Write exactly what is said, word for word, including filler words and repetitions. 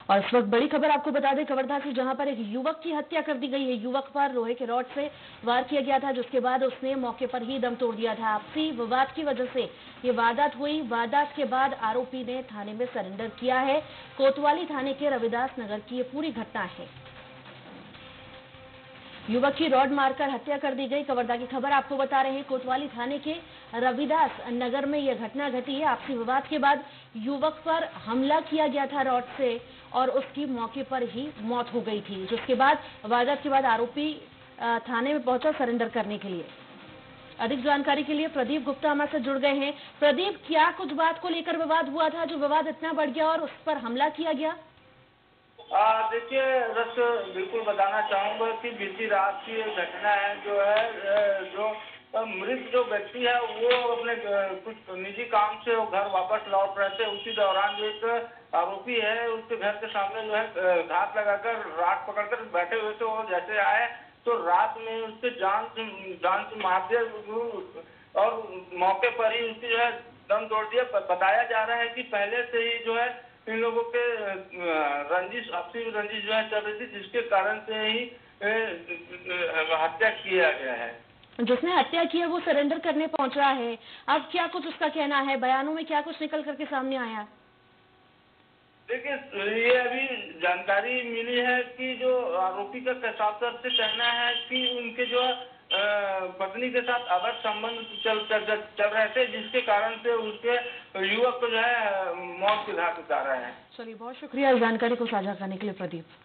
और इस वक्त बड़ी खबर आपको बता दें कवर्धा से, जहां पर एक युवक की हत्या कर दी गई है। युवक पर लोहे के रॉड से वार किया गया था, जिसके बाद उसने मौके पर ही दम तोड़ दिया था। आपसी विवाद की वजह से ये वारदात हुई। वारदात के बाद आरोपी ने थाने में सरेंडर किया है। कोतवाली थाने के रविदास नगर की ये पूरी घटना है। युवक की रॉड मारकर हत्या कर दी गई। कवर्धा की खबर आपको बता रहे हैं, कोतवाली थाने के रविदास नगर में यह घटना घटी है। आपसी विवाद के बाद युवक पर हमला किया गया था रॉड से और उसकी मौके पर ही मौत हो गई थी, जिसके बाद वारदात के बाद आरोपी थाने में पहुंचा सरेंडर करने के लिए। अधिक जानकारी के लिए प्रदीप गुप्ता हमारे साथ जुड़ गए हैं। प्रदीप, क्या कुछ बात को लेकर विवाद हुआ था जो विवाद इतना बढ़ गया और उस पर हमला किया गया? देखिए रस, बिल्कुल बताना चाहूंगा कि बीती रात की घटना है जो है, जो मृत जो व्यक्ति है वो अपने कुछ निजी काम से वो घर वापस लौट रहे थे। उसी दौरान जो एक आरोपी है उसके घर के सामने जो है घात लगाकर रात पकड़कर बैठे हुए थे। वो जैसे आए तो रात में उसके जान से जान से मार दिया और मौके पर ही उसकी जो है दम तोड़ दिया। बताया जा रहा है कि पहले से ही जो है इन लोगों के रंजिश आपसी रंजिश जो है चल रही थी, जिसके कारण से ही हत्या किया गया है। जिसने हत्या की है वो सरेंडर करने पहुंच रहा है। अब क्या कुछ उसका कहना है, बयानों में क्या कुछ निकल करके सामने आया? देखिए, ये अभी जानकारी मिली है कि जो आरोपी का कसासर से कहना है कि उनके जो पत्नी के साथ अवैध संबंध चल चल चल रहे थे, जिसके कारण से उसके युवक को जो है मौत के घाट उतारा है। चलिए, बहुत शुक्रिया इस जानकारी को साझा करने के लिए प्रदीप।